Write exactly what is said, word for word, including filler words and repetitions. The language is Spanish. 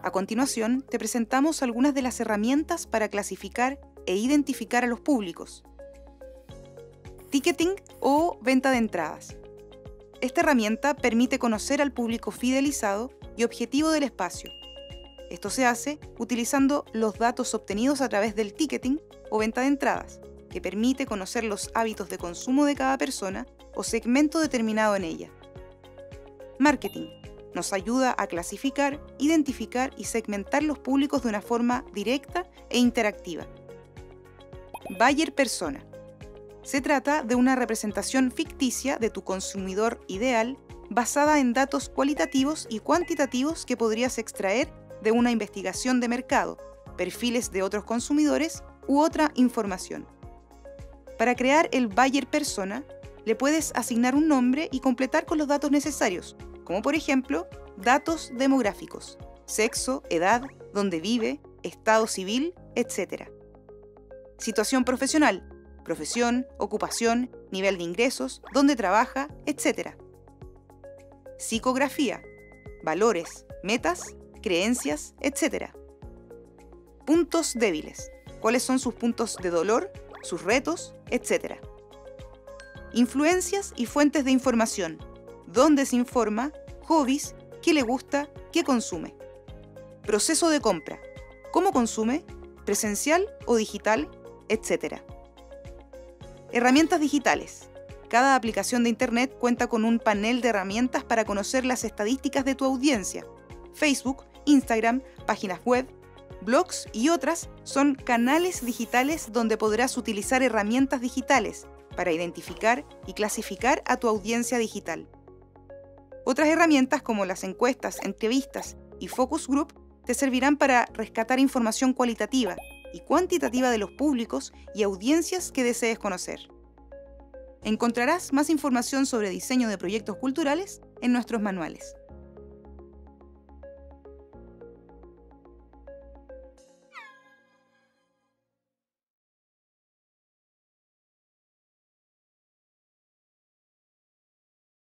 A continuación, te presentamos algunas de las herramientas para clasificar e identificar a los públicos. Ticketing o venta de entradas. Esta herramienta permite conocer al público fidelizado y objetivo del espacio. Esto se hace utilizando los datos obtenidos a través del ticketing o venta de entradas, que permite conocer los hábitos de consumo de cada persona o segmento determinado en ella. Marketing. Nos ayuda a clasificar, identificar y segmentar los públicos de una forma directa e interactiva. Buyer persona. Se trata de una representación ficticia de tu consumidor ideal basada en datos cualitativos y cuantitativos que podrías extraer de una investigación de mercado, perfiles de otros consumidores u otra información. Para crear el buyer persona, le puedes asignar un nombre y completar con los datos necesarios, como por ejemplo, datos demográficos, sexo, edad, dónde vive, estado civil, etcétera. Situación profesional, profesión, ocupación, nivel de ingresos, dónde trabaja, etcétera. Psicografía, valores, metas, creencias, etcétera. Puntos débiles, cuáles son sus puntos de dolor, sus retos, etcétera. Influencias y fuentes de información, dónde se informa, hobbies, qué le gusta, qué consume. Proceso de compra, cómo consume, presencial o digital, etcétera. Herramientas digitales. Cada aplicación de Internet cuenta con un panel de herramientas para conocer las estadísticas de tu audiencia. Facebook, Instagram, páginas web, blogs y otras son canales digitales donde podrás utilizar herramientas digitales para identificar y clasificar a tu audiencia digital. Otras herramientas como las encuestas, entrevistas y focus group te servirán para rescatar información cualitativa y cuantitativa de los públicos y audiencias que desees conocer. Encontrarás más información sobre diseño de proyectos culturales en nuestros manuales.